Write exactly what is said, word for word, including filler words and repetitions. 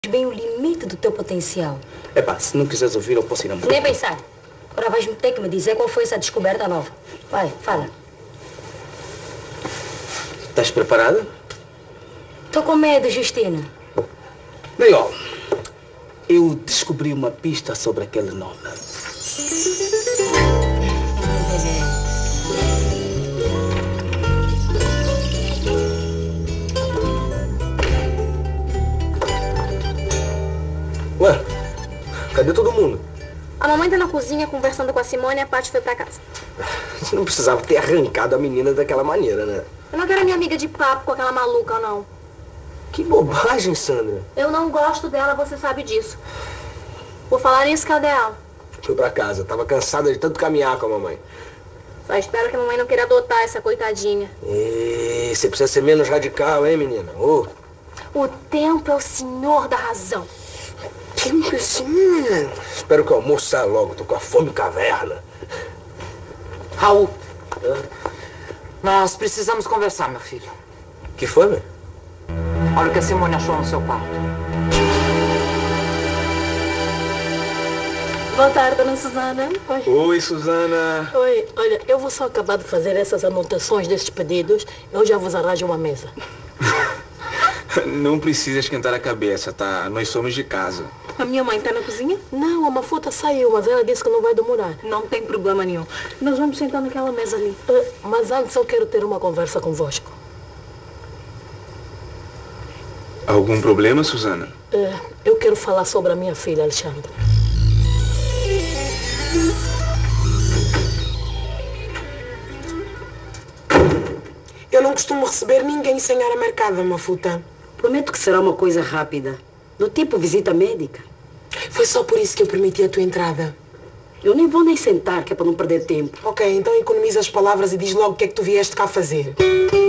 bem o limite do teu potencial. Epá, se não quiseres ouvir, eu posso ir embora. Nem pensar. Agora vais-me ter que me dizer qual foi essa descoberta nova. Vai, fala. Estás preparada? Estou com medo, Justina. Bem, ó, eu descobri uma pista sobre aquele nome. Ué, cadê todo mundo? A mamãe tá na cozinha conversando com a Simone e a Paty foi pra casa. Você não precisava ter arrancado a menina daquela maneira, né? Eu não quero minha amiga de papo com aquela maluca, não. Que bobagem, Sandra. Eu não gosto dela, você sabe disso. Por falar nisso, cadê ela? Fui pra casa, tava cansada de tanto caminhar com a mamãe. Só espero que a mamãe não queira adotar essa coitadinha. E você precisa ser menos radical, hein, menina? Oh. O tempo é o senhor da razão. Tempo assim, menina? Espero que eu almoço saia logo, tô com a fome caverna. Raul, Hã? Nós precisamos conversar, meu filho. Que foi, meu? Olha o que a Simone achou no seu quarto. Boa tarde, dona Suzana. Oi. Oi, Suzana. Oi, olha, eu vou só acabar de fazer essas anotações desses pedidos. Eu já vos arranjo uma mesa. Não precisa esquentar a cabeça, tá? Nós somos de casa. A minha mãe tá na cozinha? Não, a Mafuta saiu, mas ela disse que não vai demorar. Não tem problema nenhum. Nós vamos sentar naquela mesa ali. Uh, mas antes eu quero ter uma conversa convosco. Algum problema, Suzana? Uh, eu quero falar sobre a minha filha, Alexandra. Eu não costumo receber ninguém sem hora marcada, Mafuta. Prometo que será uma coisa rápida. Do tipo visita médica. Foi só por isso que eu permiti a tua entrada. Eu nem vou nem sentar, que é para não perder tempo. Ok, então economiza as palavras e diz logo o que é que tu vieste cá fazer.